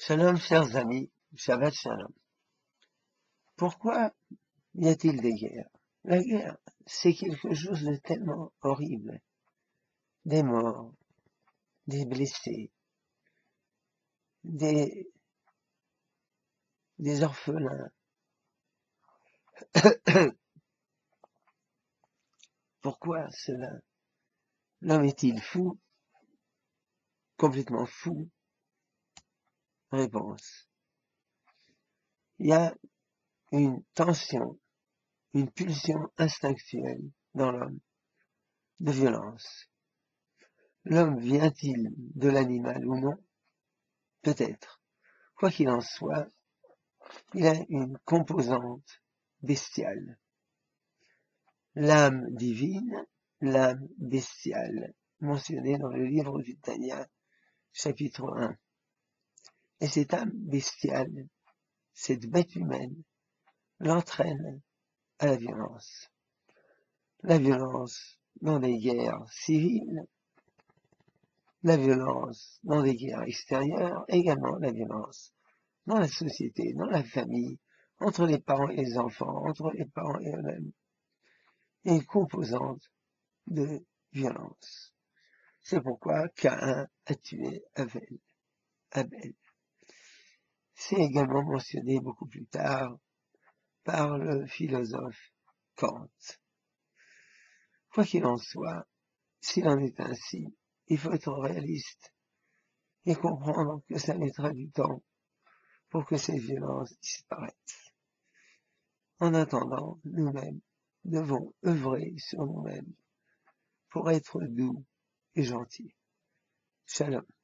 Shalom, chers amis, Shabbat Shalom. Pourquoi y a-t-il des guerres? La guerre, c'est quelque chose de tellement horrible. Des morts, des blessés, des orphelins. Pourquoi cela? L'homme est-il fou? Complètement fou? Réponse. Il y a une tension, une pulsion instinctuelle dans l'homme de violence. L'homme vient-il de l'animal ou non? Peut-être. Quoi qu'il en soit, il a une composante bestiale. L'âme divine, l'âme bestiale, mentionnée dans le livre du Tanya, chapitre 1. Et cette âme bestiale, cette bête humaine, l'entraîne à la violence. La violence dans des guerres civiles, la violence dans des guerres extérieures, également la violence dans la société, dans la famille, entre les parents et les enfants, entre les parents et eux-mêmes. Il y a une composante de violence. C'est pourquoi Caïn a tué Abel. C'est également mentionné beaucoup plus tard par le philosophe Kant. Quoi qu'il en soit, s'il en est ainsi, il faut être réaliste et comprendre que ça mettra du temps pour que ces violences disparaissent. En attendant, nous-mêmes devons œuvrer sur nous-mêmes pour être doux et gentils. Shalom.